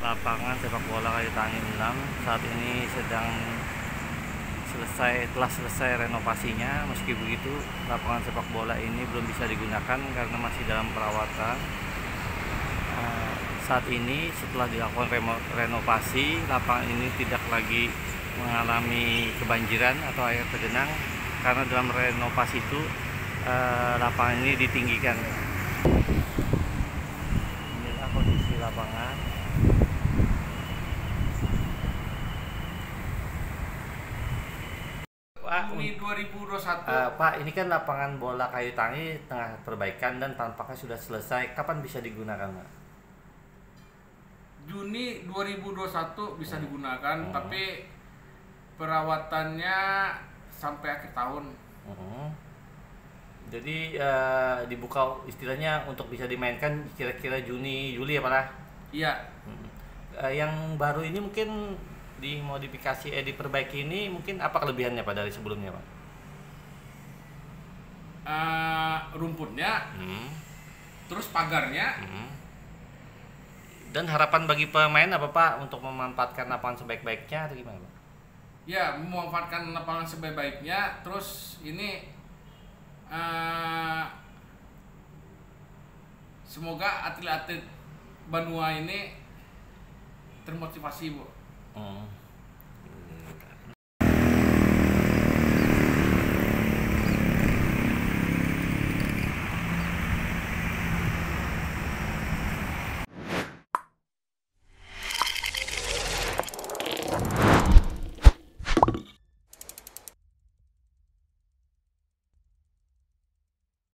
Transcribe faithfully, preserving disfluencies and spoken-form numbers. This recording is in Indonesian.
Lapangan sepak bola Kayu Tangi enam saat ini sedang selesai telah selesai renovasinya. Meski begitu, lapangan sepak bola ini belum bisa digunakan karena masih dalam perawatan. Uh, saat ini setelah dilakukan renovasi, lapangan ini tidak lagi mengalami kebanjiran atau air tergenang karena dalam renovasi itu uh, lapangan ini ditinggikan. Inilah kondisi lapangan. Pak, Juni dua ribu dua puluh satu. Uh, Pak, ini kan lapangan bola Kayu Tangi tengah perbaikan dan tampaknya sudah selesai. Kapan bisa digunakan, Pak? Juni dua ribu dua puluh satu bisa hmm. digunakan, hmm. tapi perawatannya sampai akhir tahun. Hmm. Jadi uh, dibuka istilahnya untuk bisa dimainkan kira-kira Juni Juli ya, Pak? Iya. Hmm. Uh, yang baru ini mungkin dimodifikasi, eh diperbaiki ini mungkin apa kelebihannya Pak dari sebelumnya, Pak? Uh, rumputnya, hmm. terus pagarnya. Hmm. Dan harapan bagi pemain apa Pak untuk memanfaatkan lapangan sebaik-baiknya atau gimana, Pak? Ya, memanfaatkan lapangan sebaik-baiknya. Terus ini uh, semoga atlet-atlet Banua ini termotivasi, Bu. Hmm.